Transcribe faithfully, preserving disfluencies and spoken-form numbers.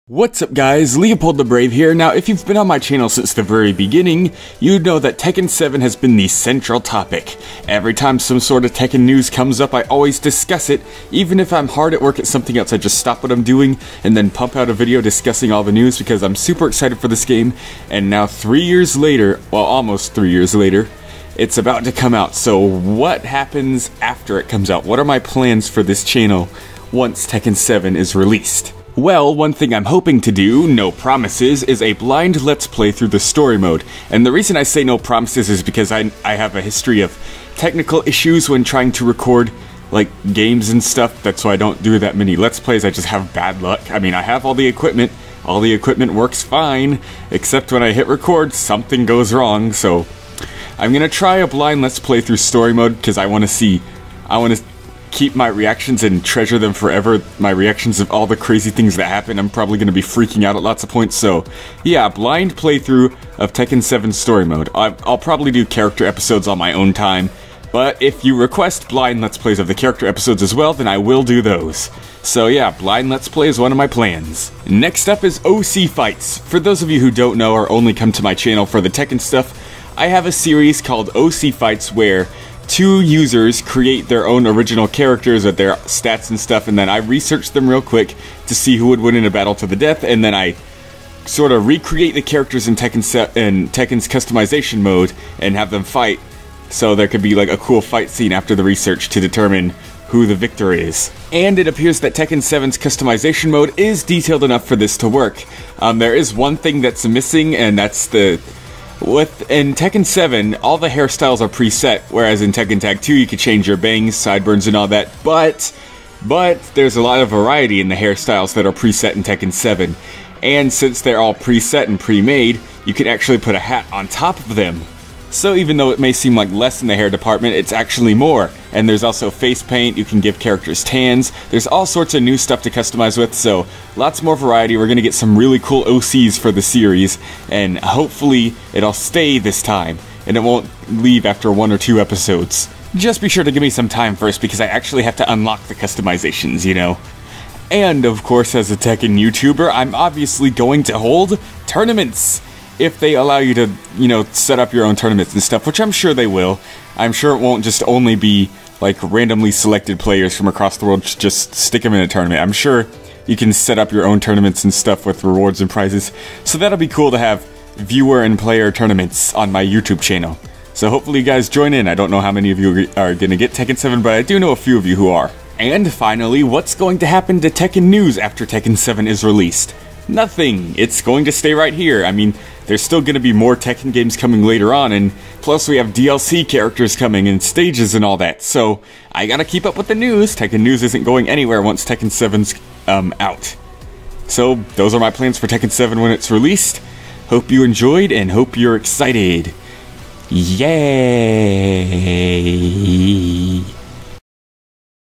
What's up guys, Leopold the Brave here. Now if you've been on my channel since the very beginning, you'd know that Tekken seven has been the central topic. Every time some sort of Tekken news comes up, I always discuss it. Even if I'm hard at work at something else, I just stop what I'm doing and then pump out a video discussing all the news because I'm super excited for this game. And now three years later, well almost three years later, it's about to come out. So what happens after it comes out? What are my plans for this channel once Tekken seven is released? Well, one thing I'm hoping to do, no promises, is a blind let's play through the story mode. And the reason I say no promises is because I, I have a history of technical issues when trying to record, like, games and stuff. That's why I don't do that many let's plays. I just have bad luck. I mean, I have all the equipment. All the equipment works fine, except when I hit record, something goes wrong. So I'm gonna try a blind let's play through story mode because I want to see, I want to keep my reactions and treasure them forever. My reactions of all the crazy things that happen. I'm probably going to be freaking out at lots of points. So yeah, blind playthrough of Tekken seven story mode. I'll, I'll probably do character episodes on my own time, but if you request blind let's plays of the character episodes as well, then I will do those. So yeah, blind let's play is one of my plans. Next up is O C fights. For those of you who don't know or only come to my channel for the Tekken stuff, I have a series called O C fights where two users create their own original characters with their stats and stuff, and then I research them real quick to see who would win in a battle to the death, and then I sort of recreate the characters in Tekken se in Tekken's customization mode and have them fight, so there could be like a cool fight scene after the research to determine who the victor is. And it appears that Tekken seven's customization mode is detailed enough for this to work. Um, there is one thing that's missing, and that's the With in Tekken seven, all the hairstyles are preset, whereas in Tekken Tag two you could change your bangs, sideburns, and all that. But, but there's a lot of variety in the hairstyles that are preset in Tekken seven. And since they're all preset and pre-made, you can actually put a hat on top of them. So even though it may seem like less in the hair department, it's actually more. And there's also face paint, you can give characters tans, there's all sorts of new stuff to customize with, so lots more variety. We're gonna get some really cool O Cs for the series, and hopefully it'll stay this time, and it won't leave after one or two episodes. Just be sure to give me some time first, because I actually have to unlock the customizations, you know. And of course, as a Tekken YouTuber, I'm obviously going to hold tournaments. If they allow you to, you know, set up your own tournaments and stuff, which I'm sure they will. I'm sure it won't just only be, like, randomly selected players from across the world, just stick them in a tournament. I'm sure you can set up your own tournaments and stuff with rewards and prizes. So that'll be cool to have viewer and player tournaments on my YouTube channel. So hopefully you guys join in. I don't know how many of you are going to get Tekken seven, but I do know a few of you who are. And finally, what's going to happen to Tekken news after Tekken seven is released? Nothing. It's going to stay right here. I mean, there's still going to be more Tekken games coming later on, and plus we have D L C characters coming and stages and all that, so I gotta keep up with the news. Tekken news isn't going anywhere once Tekken seven's um, out. So those are my plans for Tekken seven when it's released. Hope you enjoyed and hope you're excited. Yay!